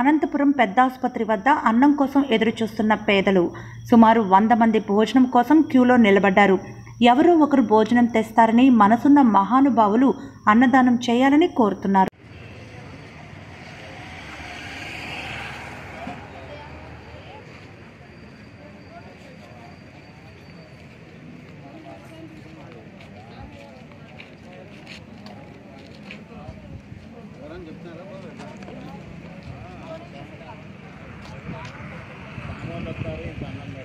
అనంతపురం పెద్దాసుపత్రి వద్ద అన్నం కోసం ఎదురుచూస్తున్న పేదలు సుమారు 100 మంది భోజనం కోసం క్యూలో నిలబడ్డారు. ఎవరో ఒకరు భోజనం తెస్తారని మనసున్న మహానుభావులు అన్నదానం చేయాలని కోరుతున్నారు. చెప్తున్నారా